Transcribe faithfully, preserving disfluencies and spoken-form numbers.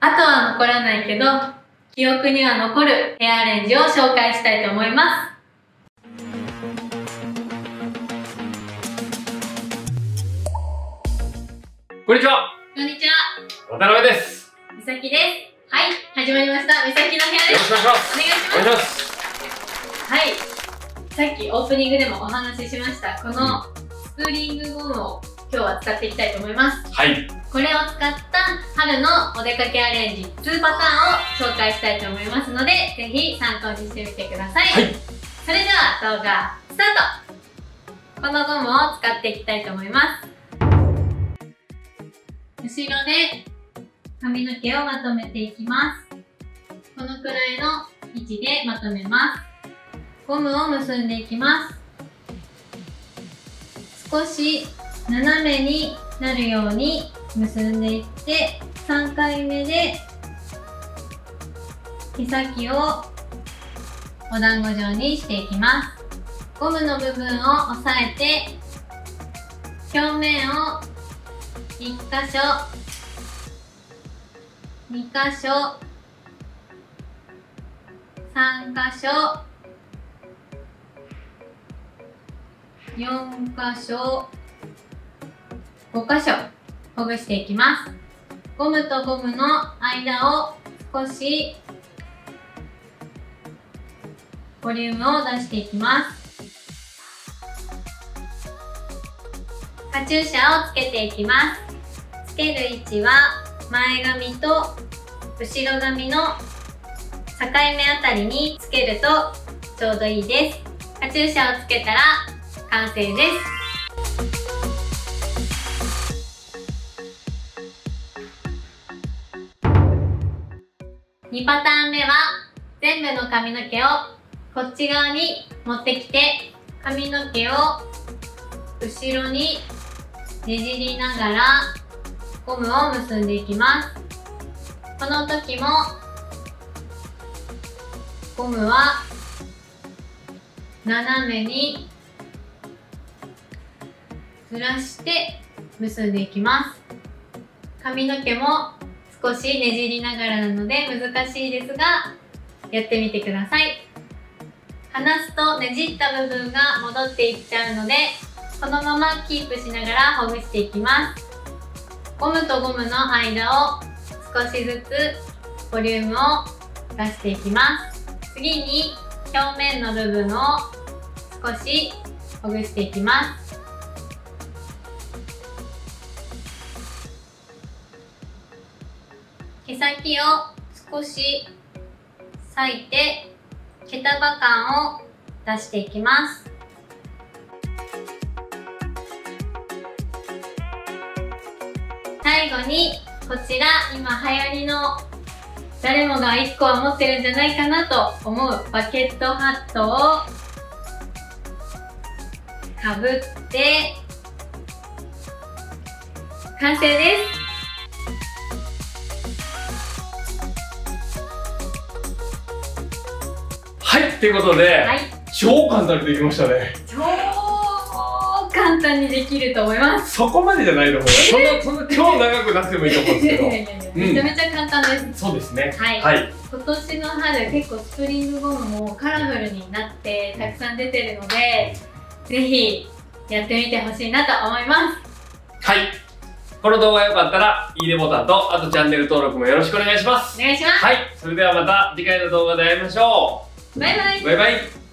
あとは残らないけど、記憶には残るヘアアレンジを紹介したいと思います。 こんにちは。 こんにちは。 渡辺です。 みさきです。はい、始まりました。みさきの部屋です。 よろしくお願いします。 お願いします。 お願いします。 はい。さっきオープニングでもお話ししました、このスプリングゴムを今日は使っていきたいと思います。 はい。 これを使った春のお出かけアレンジにパターンを紹介したいと思いますので、ぜひ参考にしてみてください。はい。それでは動画スタート。このゴムを使っていきたいと思います。後ろで髪の毛をまとめていきます。このくらいの位置でまとめます。ゴムを結んでいきます。少し斜めになるように結んでいって、さんかいめで毛先をお団子状にしていきます。ゴムの部分を押さえて、表面をいっかしょ、にかしょ、さんかしょ、よんかしょ、ごかしょほぐしていきます。ゴムとゴムの間を少しボリュームを出していきます。カチューシャをつけていきます。つける位置は前髪と後ろ髪の境目あたりにつけるとちょうどいいです。カチューシャをつけたら完成です。にパターンめは全部の髪の毛をこっち側に持ってきて、髪の毛を後ろにねじりながらゴムを結んでいきます。この時もゴムは斜めにずらして結んでいきます。髪の毛も少しねじりながらなので難しいですが、やってみてください。離すとねじった部分が戻っていっちゃうので、このままキープしながらほぐしていきます。ゴムとゴムの間を少しずつボリュームを出していきます。次に表面の部分を少しほぐしていきます。毛先を少し裂いて毛束感を出していきます。最後にこちら、今流行りの誰もがいっこは持ってるんじゃないかなと思うバケットハットをかぶって完成です。 はい、ということで、 はい、 超簡単にできましたね。 超簡単にできると思います。 そこまでじゃないと思う。そんな、そんな超長くなくてもいいと思うんですけど。 めちゃめちゃ簡単です。 そうですね。 はい。 はい、 今年の春、結構スプリングゴムもカラフルになってたくさん出てるので、ぜひやってみてほしいなと思います。 はい。この動画が良かったら、いいねボタンと、あとチャンネル登録もよろしくお願いします。 お願いします。 はい。それではまた次回の動画で会いましょう。 バイバイ。 バイバイ。